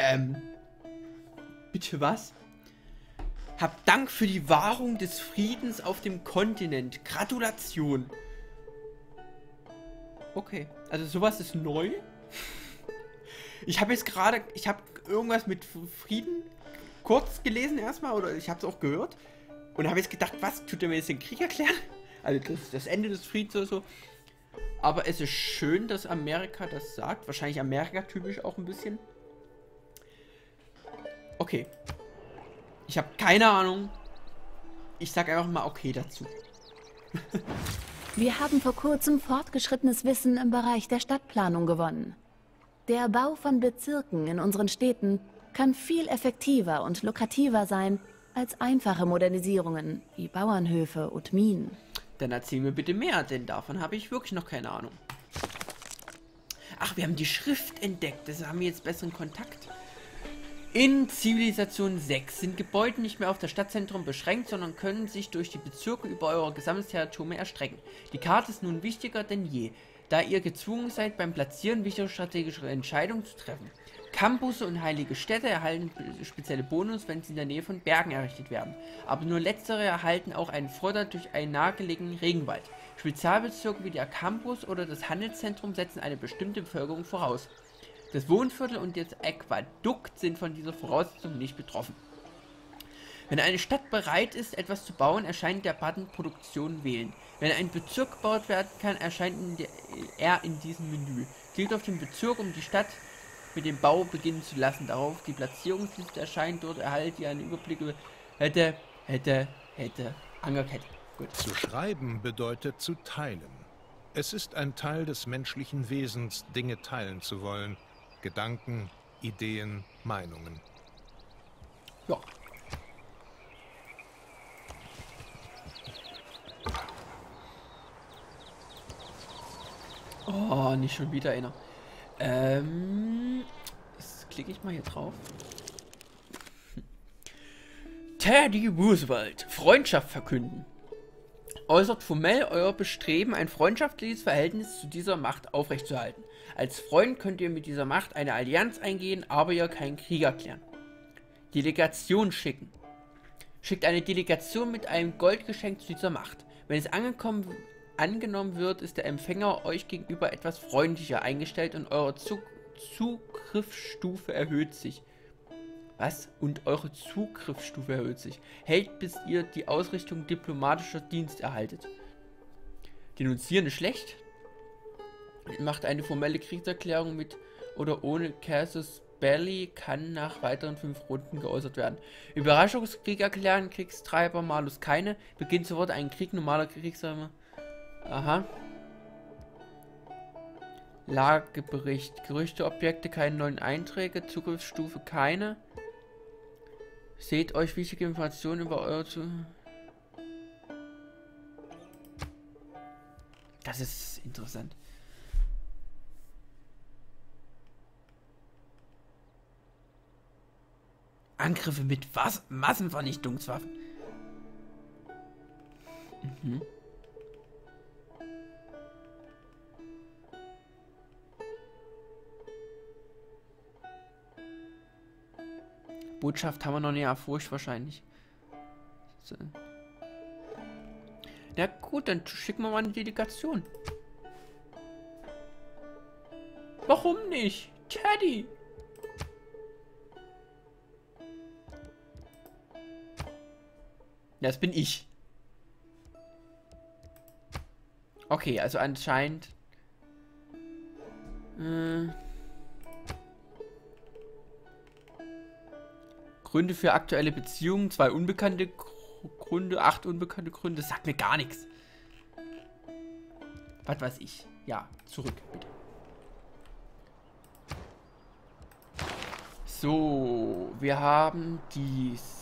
Bitte was? Hab Dank für die Wahrung des Friedens auf dem Kontinent. Gratulation. Okay, also sowas ist neu. Ich habe jetzt gerade, irgendwas mit Frieden kurz gelesen erstmal, oder ich habe es auch gehört. Und habe jetzt gedacht, was, tut er mir jetzt den Krieg erklären? Also das Ende des Friedens oder so. Aber es ist schön, dass Amerika das sagt. Wahrscheinlich Amerika-typisch auch ein bisschen. Okay. Ich habe keine Ahnung. Ich sag einfach mal okay dazu. Wir haben vor kurzem fortgeschrittenes Wissen im Bereich der Stadtplanung gewonnen. Der Bau von Bezirken in unseren Städten kann viel effektiver und lukrativer sein als einfache Modernisierungen wie Bauernhöfe und Minen. Dann erzähl mir bitte mehr, denn davon habe ich wirklich noch keine Ahnung. Ach, wir haben die Schrift entdeckt. Das haben wir jetzt besseren Kontakt. In Zivilisation 6 sind Gebäude nicht mehr auf das Stadtzentrum beschränkt, sondern können sich durch die Bezirke über eure gesamtes Territorium erstrecken. Die Karte ist nun wichtiger denn je, da ihr gezwungen seid, beim Platzieren wichtige strategische Entscheidungen zu treffen. Campusse und heilige Städte erhalten spezielle Bonus, wenn sie in der Nähe von Bergen errichtet werden. Aber nur letztere erhalten auch einen Vorteil durch einen nahegelegenen Regenwald. Spezialbezirke wie der Campus oder das Handelszentrum setzen eine bestimmte Bevölkerung voraus. Das Wohnviertel und das Aquädukt sind von dieser Voraussetzung nicht betroffen. Wenn eine Stadt bereit ist, etwas zu bauen, erscheint der Button Produktion wählen. Wenn ein Bezirk gebaut werden kann, erscheint er in diesem Menü. Klickt auf den Bezirk, um die Stadt mit dem Bau beginnen zu lassen. Darauf die Platzierungsliste erscheint. Dort erhaltet ihr einen Überblick über hätte, Ankerkette. Gut. Zu schreiben bedeutet zu teilen. Es ist ein Teil des menschlichen Wesens, Dinge teilen zu wollen. Gedanken, Ideen, Meinungen. Ja. Oh, nicht schon wieder einer. Jetzt klicke ich mal hier drauf. Teddy Roosevelt. Freundschaft verkünden. Äußert formell euer Bestreben, ein freundschaftliches Verhältnis zu dieser Macht aufrechtzuerhalten. Als Freund könnt ihr mit dieser Macht eine Allianz eingehen, aber ihr keinen Krieg erklären. Delegation schicken. Schickt eine Delegation mit einem Goldgeschenk zu dieser Macht. Wenn es angenommen wird, ist der Empfänger euch gegenüber etwas freundlicher eingestellt und eure Zugriffsstufe erhöht sich. Was? Und eure Zugriffsstufe erhöht sich. Hält, bis ihr die Ausrichtung diplomatischer Dienst erhaltet. Denunzieren ist schlecht. Macht eine formelle Kriegserklärung mit oder ohne Casus Belli, kann nach weiteren 5 Runden geäußert werden. Überraschungskrieg erklären, Kriegstreiber, Malus keine. Beginnt sofort ein Krieg, normaler Kriegstreiber. Aha. Lagebericht. Gerüchteobjekte, keine neuen Einträge. Zugriffsstufe keine. Seht euch wichtige Informationen über eure Das ist interessant. Angriffe mit Massenvernichtungswaffen. Mhm. Botschaft haben wir noch näher. Furcht wahrscheinlich. So. Na gut, dann schicken wir mal eine Delegation. Warum nicht? Teddy! Das bin ich. Okay, also anscheinend... Gründe für aktuelle Beziehungen, 2 unbekannte Gründe, 8 unbekannte Gründe. Das sagt mir gar nichts. Was weiß ich. Ja, zurück, bitte. So, wir haben dies.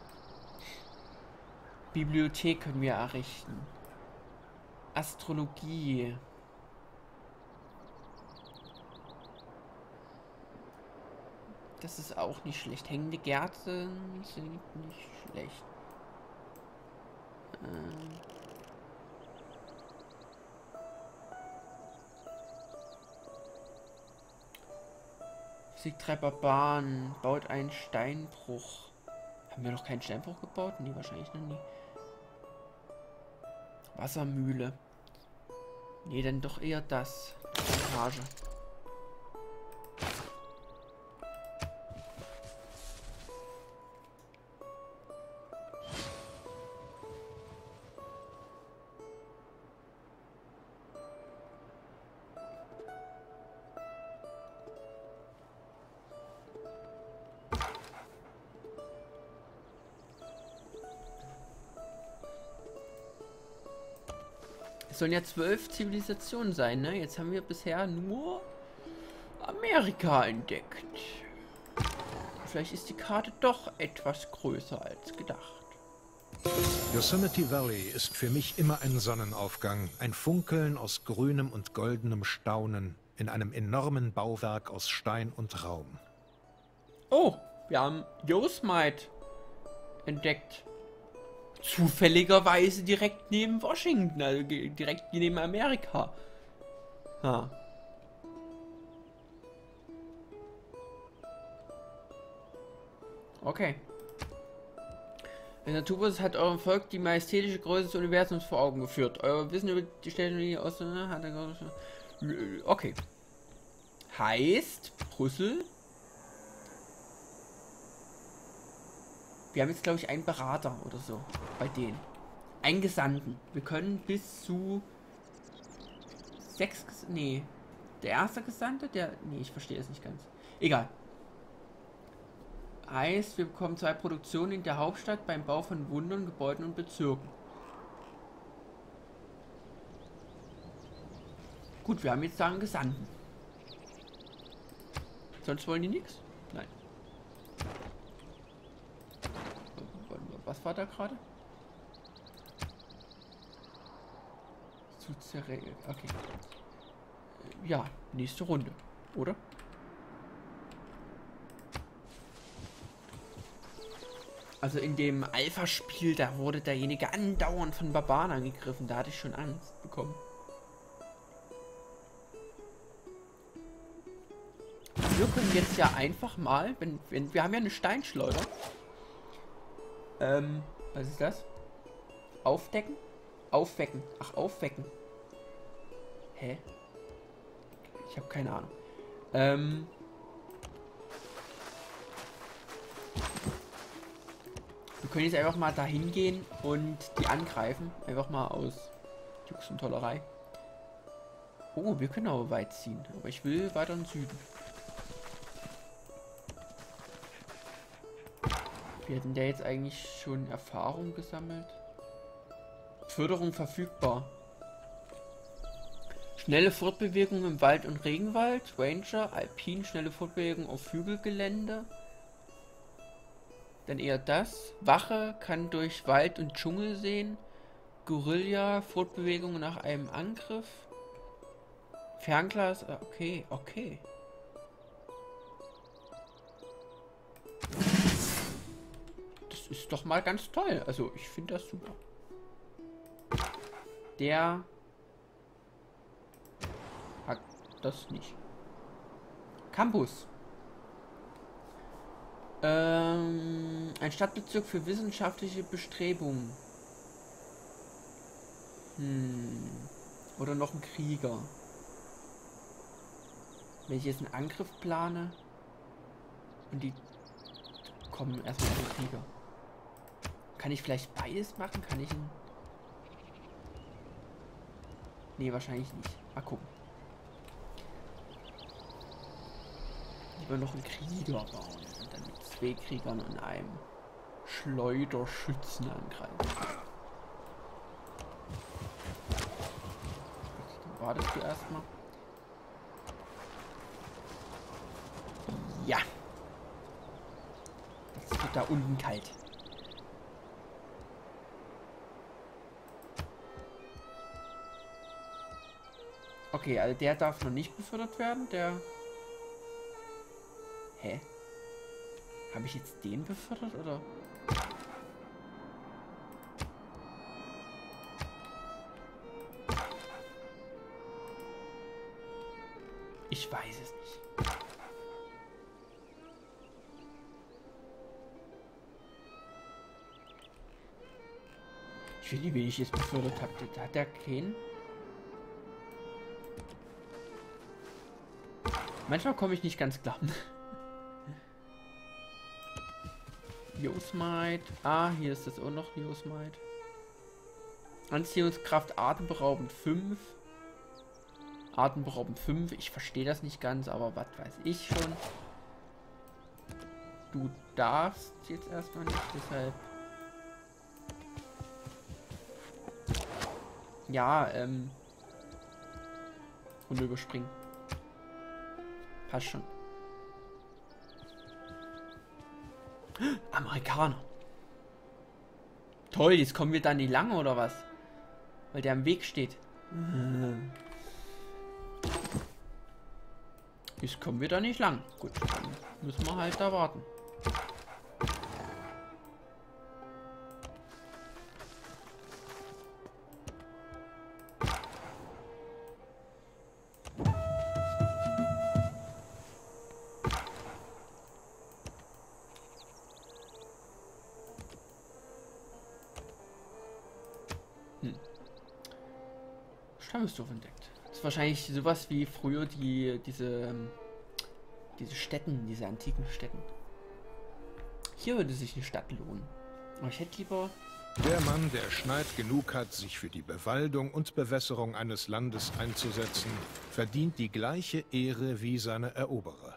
Bibliothek können wir errichten. Astrologie. Das ist auch nicht schlecht. Hängende Gärten sind nicht schlecht. Besiegt 3 Barbaren. Baut einen Steinbruch. Haben wir noch keinen Steinbruch gebaut? Nee, wahrscheinlich noch nie. Wassermühle. Nee, dann doch eher das. Plantage. Es sollen ja 12 Zivilisationen sein, ne? Jetzt haben wir bisher nur Amerika entdeckt. Vielleicht ist die Karte doch etwas größer als gedacht. Yosemite Valley ist für mich immer ein Sonnenaufgang, ein Funkeln aus grünem und goldenem Staunen in einem enormen Bauwerk aus Stein und Raum. Oh, wir haben Yosemite entdeckt. Zufälligerweise direkt neben Washington, also direkt neben Amerika. Ha. Okay. Der Naturbus hat eurem Volk die majestätische Größe des Universums vor Augen geführt. Euer Wissen über die Technologie aus... Okay. Heißt, Brüssel... Wir haben jetzt, glaube ich, einen Berater oder so bei denen. Einen Gesandten. Wir können bis zu 6... Nee. Der erste Gesandte? Der... Nee, ich verstehe es nicht ganz. Egal. Heißt, wir bekommen 2 Produktionen in der Hauptstadt beim Bau von Wundern, Gebäuden und Bezirken. Gut, wir haben jetzt da einen Gesandten. Sonst wollen die nichts? Nein. Was war da gerade? Okay. Ja, nächste Runde, oder? Also in dem Alpha-Spiel, da wurde derjenige andauernd von Barbaren angegriffen. Da hatte ich schon Angst bekommen. Wir können jetzt ja einfach mal, wenn wir haben ja eine Steinschleuder. Was ist das? Aufdecken? Aufwecken. Ach, aufwecken. Hä? Ich habe keine Ahnung. Wir können jetzt einfach mal dahin gehen und die angreifen. Einfach mal aus Jux und Tollerei. Oh, wir können aber weit ziehen. Aber ich will weiter in den Süden. Wir hätten der jetzt eigentlich schon Erfahrung gesammelt. Förderung verfügbar. Schnelle Fortbewegung im Wald und Regenwald. Ranger, Alpin, schnelle Fortbewegung auf Hügelgelände. Dann eher das. Wache kann durch Wald und Dschungel sehen. Guerilla, Fortbewegung nach einem Angriff. Fernglas, okay, okay. Das ist doch mal ganz toll. Also ich finde das super. Der hat das nicht. Campus. Ein Stadtbezirk für wissenschaftliche Bestrebungen. Oder noch ein Krieger. Wenn ich jetzt einen Angriff plane und die kommen erstmal zum Krieger. Kann ich vielleicht beides machen? Kann ich einen... Nee, wahrscheinlich nicht. Mal gucken. Lieber noch einen Krieger bauen und dann mit 2 Kriegern und einem Schleuderschützen angreifen. Dann wartest du erstmal. Ja. Es wird da unten kalt. Okay, also der darf noch nicht befördert werden. Der... Hä? Habe ich jetzt den befördert, oder? Ich weiß es nicht. Für die, wie ich es befördert habe, hat der keinen. Manchmal komme ich nicht ganz klar. Josmite. Ah, hier ist das auch noch Josmite. Anziehungskraft atemberaubend 5. Atemberaubend 5. Ich verstehe das nicht ganz, aber was weiß ich schon. Du darfst jetzt erstmal nicht, deshalb. Ja, Runde überspringen. Passt schon. Amerikaner. Toll, jetzt kommen wir da nicht lang oder was? Weil der am Weg steht. Jetzt kommen wir da nicht lang. Gut, dann müssen wir halt da warten. Stammesdorf entdeckt. Das ist wahrscheinlich sowas wie früher diese Städten, diese antiken Städten. Hier würde sich eine Stadt lohnen. Aber ich hätte lieber... Der Mann, der Schneid genug hat, sich für die Bewaldung und Bewässerung eines Landes einzusetzen, verdient die gleiche Ehre wie seine Eroberer.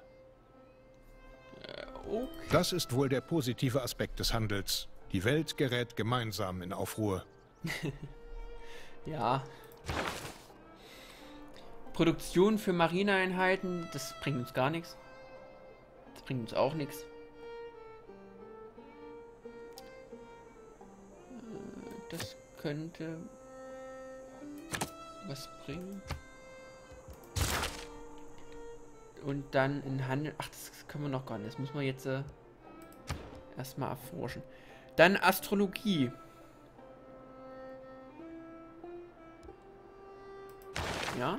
Okay. Das ist wohl der positive Aspekt des Handels. Die Welt gerät gemeinsam in Aufruhr. Ja. Produktion für Marineeinheiten, das bringt uns gar nichts. Das bringt uns auch nichts. Das könnte was bringen. Und dann in Handel. Ach, das können wir noch gar nicht. Das müssen wir jetzt erstmal erforschen. Dann Astrologie. Ja.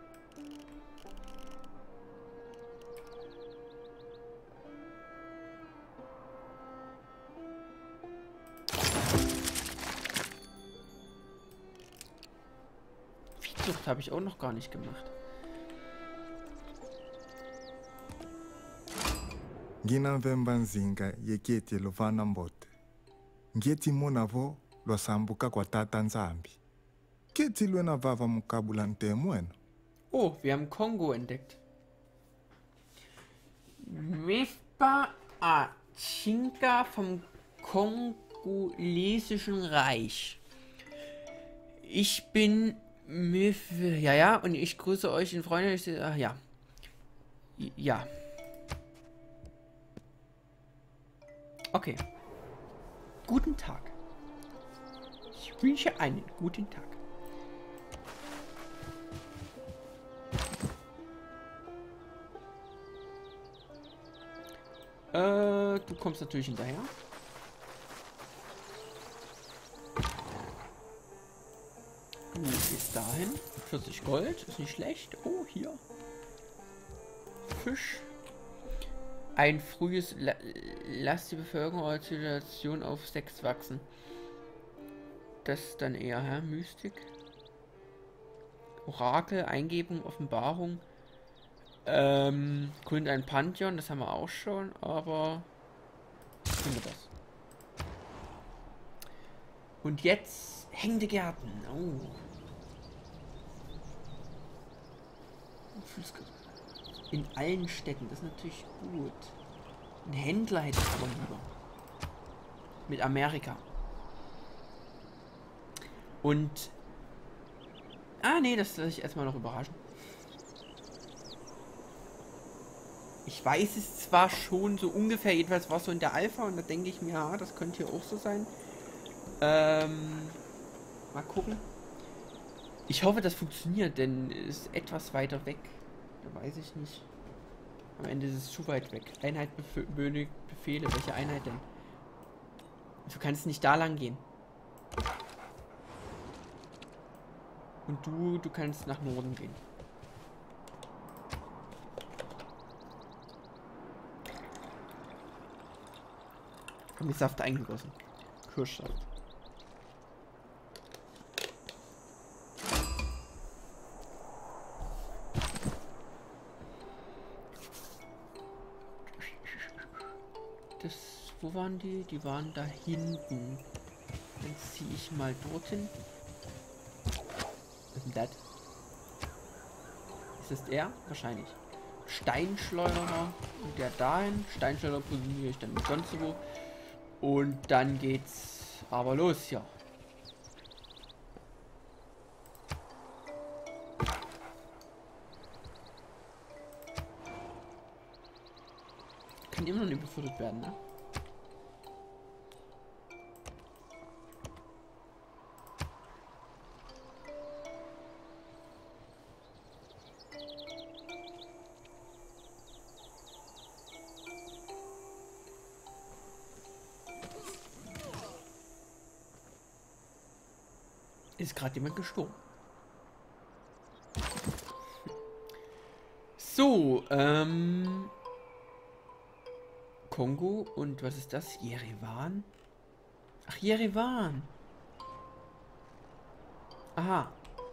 Viehzucht habe ich auch noch gar nicht gemacht. Ngina vemba nzinga yeketi luvana mbote. Ngeti monavo lwasambuka kwa tata nzambi. Keti lwena vava mukabula ntemwena. Oh, wir haben Kongo entdeckt. Mefba Achinka vom Kongolesischen Reich. Ich bin ja, und ich grüße euch in Freunde. Ach, ja. Ja. Okay. Guten Tag. Ich wünsche einen guten Tag. Du kommst natürlich hinterher. Du gehst dahin. 40 Gold, ist nicht schlecht. Oh, hier. Fisch. Ein frühes... Lass die Bevölkerung oder Zivilisation auf 6 wachsen. Das dann eher, hä? Mystik. Orakel, Eingebung, Offenbarung. Gründet ein Pantheon, das haben wir auch schon, aber... Tun wir das. Und jetzt hängende Gärten. Oh. In allen Städten, das ist natürlich gut. Ein Händler hätte ich aber lieber. Mit Amerika. Und... Ah, nee, das lasse ich erstmal noch überraschen. Ich weiß es zwar schon so ungefähr, jedenfalls war es so in der Alpha und da denke ich mir, ja, das könnte hier auch so sein. Mal gucken. Ich hoffe, das funktioniert, denn es ist etwas weiter weg. Da weiß ich nicht. Am Ende ist es zu weit weg. Einheit Befehle. Welche Einheit denn? Du kannst nicht da lang gehen. Und du kannst nach Norden gehen. Mit Saft eingegossen. Kirschsaft. Das, wo waren die? Die waren da hinten. Dann ziehe ich mal dorthin. Was ist denn das? Ist das er? Wahrscheinlich. Steinschleuderer und der dahin. Steinschleuderer positioniere ich dann sonst wo. Und dann geht's aber los, ja. Kann immer noch nicht befördert werden, ne? Ist gerade jemand gestorben. So, Kongo und was ist das? Jerewan? Ach, Jerewan. Aha.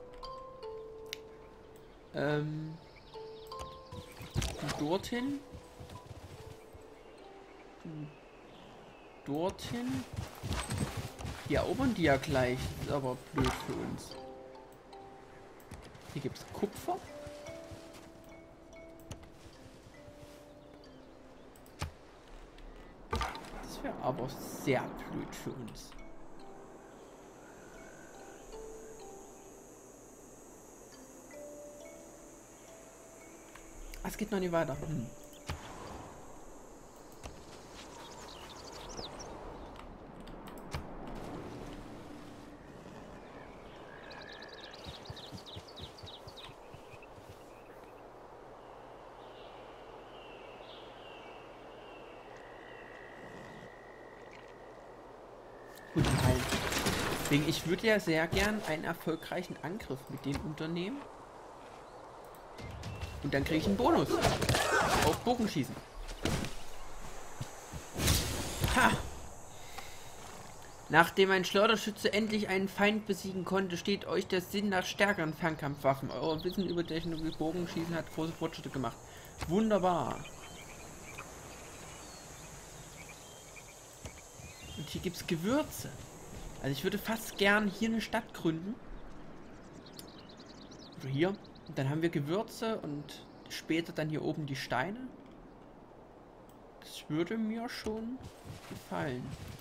Dorthin. Dorthin. Die erobern die ja gleich. Das ist aber blöd für uns. Hier gibt es Kupfer. Das wäre aber sehr blöd für uns. Ah, es geht noch nicht weiter. Deswegen, ich würde ja sehr gern einen erfolgreichen Angriff mit denen unternehmen. Und dann kriege ich einen Bonus. Auf Bogenschießen. Ha! Nachdem ein Schleuderschütze endlich einen Feind besiegen konnte, steht euch der Sinn nach stärkeren Fernkampfwaffen. Euer Wissen über Technologie Bogenschießen hat große Fortschritte gemacht. Wunderbar. Und hier gibt es Gewürze. Also ich würde fast gern hier eine Stadt gründen. Oder hier. Und dann haben wir Gewürze und später dann hier oben die Steine. Das würde mir schon gefallen.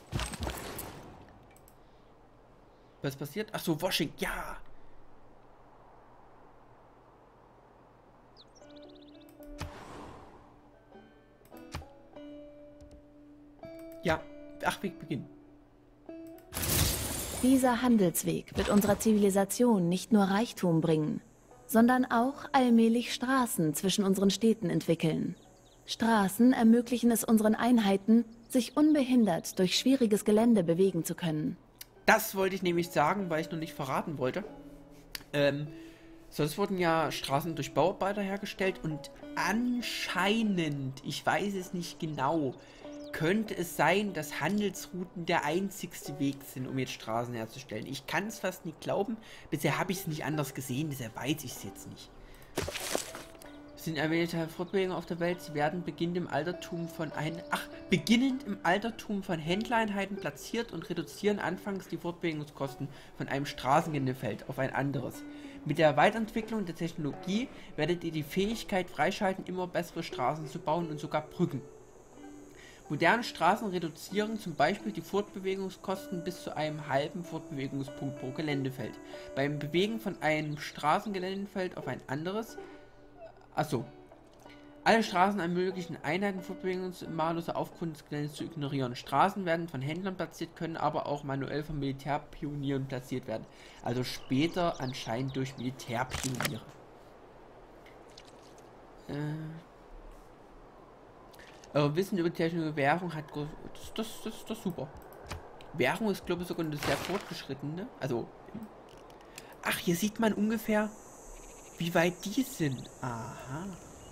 Was passiert? Ach so, Washing. Ja! Ja. Ach, wir beginnen. Dieser Handelsweg wird unserer Zivilisation nicht nur Reichtum bringen, sondern auch allmählich Straßen zwischen unseren Städten entwickeln. Straßen ermöglichen es unseren Einheiten, sich unbehindert durch schwieriges Gelände bewegen zu können. Das wollte ich nämlich sagen, weil ich noch nicht verraten wollte. Sonst wurden ja Straßen durch Bauarbeiter hergestellt und anscheinend, ich weiß es nicht genau, könnte es sein, dass Handelsrouten der einzigste Weg sind, um jetzt Straßen herzustellen. Ich kann es fast nicht glauben. Bisher habe ich es nicht anders gesehen, deshalb weiß ich es jetzt nicht. Es sind erwähnte Fortbewegungen auf der Welt. Sie werden beginnend im Altertum von Händlereinheiten platziert und reduzieren anfangs die Fortbewegungskosten von einem Straßengeländefeld auf ein anderes. Mit der Weiterentwicklung der Technologie werdet ihr die Fähigkeit freischalten, immer bessere Straßen zu bauen und sogar Brücken. Moderne Straßen reduzieren zum Beispiel die Fortbewegungskosten bis zu einem halben Fortbewegungspunkt pro Geländefeld. Beim Bewegen von einem Straßengeländefeld auf ein anderes. Achso. Alle Straßen ermöglichen Einheiten Fortbewegungsmalus aufgrund des Geländes zu ignorieren. Straßen werden von Händlern platziert, können aber auch manuell von Militärpionieren platziert werden. Also später anscheinend durch Militärpioniere. Wissen über die technische Währung hat... Das ist super. Währung ist, glaube ich, sogar eine sehr fortgeschrittene. Also... Ach, hier sieht man ungefähr, wie weit die sind. Aha.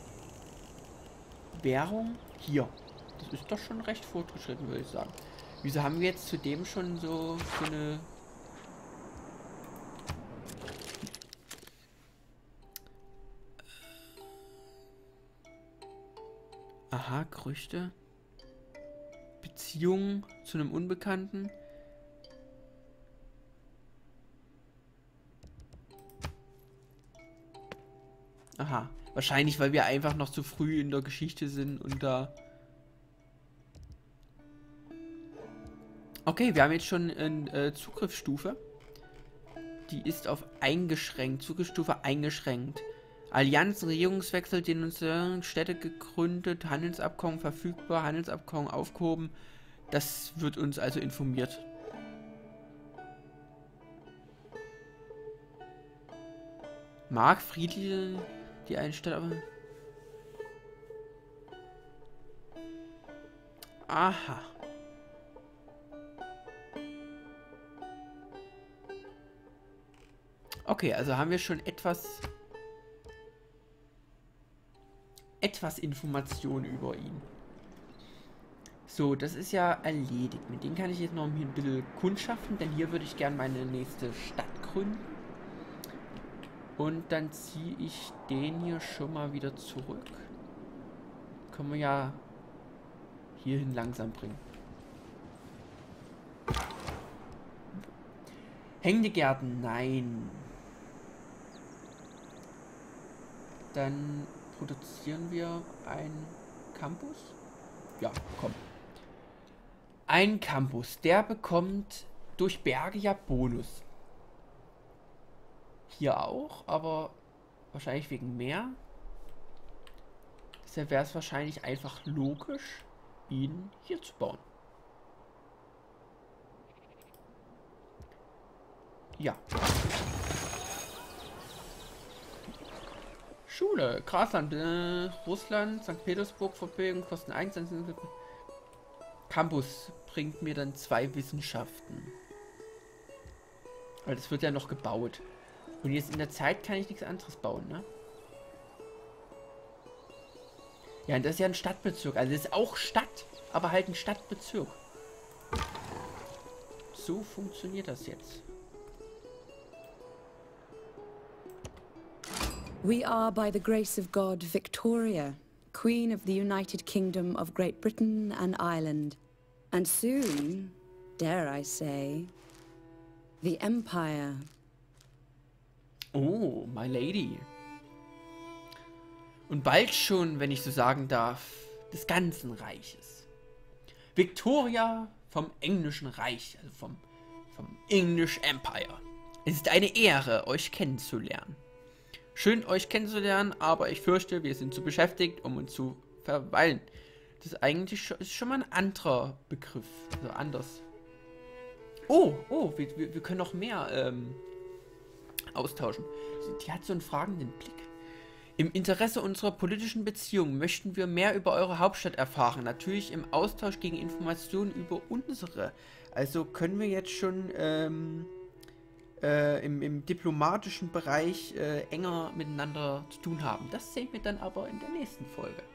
Währung hier. Das ist doch schon recht fortgeschritten, würde ich sagen. Wieso haben wir jetzt zudem schon so eine... Aha, Gerüchte. Beziehung zu einem Unbekannten. Aha. Wahrscheinlich, weil wir einfach noch zu früh in der Geschichte sind und da... Okay, wir haben jetzt schon eine Zugriffsstufe. Die ist auf eingeschränkt. Zugriffsstufe eingeschränkt. Allianzen, Regierungswechsel, Denunziierung, Städte gegründet, Handelsabkommen verfügbar, Handelsabkommen aufgehoben. Das wird uns also informiert. Mark Friedli, die Einstellung. Aha. Okay, also haben wir schon etwas Information über ihn. So, das ist ja erledigt. Mit denen kann ich jetzt noch ein bisschen kundschaften, denn hier würde ich gerne meine nächste Stadt gründen. Und dann ziehe ich den hier schon mal wieder zurück. Können wir ja hierhin langsam bringen. Hängende Gärten, nein. Dann produzieren wir einen Campus. Ja, komm. Ein Campus, der bekommt durch Berge ja Bonus. Hier auch, aber wahrscheinlich wegen mehr. Deshalb wäre es wahrscheinlich einfach logisch, ihn hier zu bauen. Ja. Schule, Grasland, Russland, St. Petersburg, Fortbildung, Kosten 1, Campus bringt mir dann 2 Wissenschaften. Weil das wird ja noch gebaut. Und jetzt in der Zeit kann ich nichts anderes bauen, ne? Ja, und das ist ja ein Stadtbezirk. Also das ist auch Stadt, aber halt ein Stadtbezirk. So funktioniert das jetzt. We are, by the grace of God, Victoria, Queen of the United Kingdom of Great Britain and Ireland. And soon, dare I say, the Empire. Oh, my lady. Und bald schon, wenn ich so sagen darf, des ganzen Reiches. Victoria vom Englischen Reich, also vom English Empire. Es ist eine Ehre, euch kennenzulernen. Schön, euch kennenzulernen, aber ich fürchte, wir sind zu beschäftigt, um uns zu verweilen. Das ist eigentlich ist schon mal ein anderer Begriff. Also anders. Oh, wir können noch mehr austauschen. Die hat so einen fragenden Blick. Im Interesse unserer politischen Beziehungen möchten wir mehr über eure Hauptstadt erfahren. Natürlich im Austausch gegen Informationen über unsere. Also können wir jetzt schon im diplomatischen Bereich enger miteinander zu tun haben. Das sehen wir dann aber in der nächsten Folge.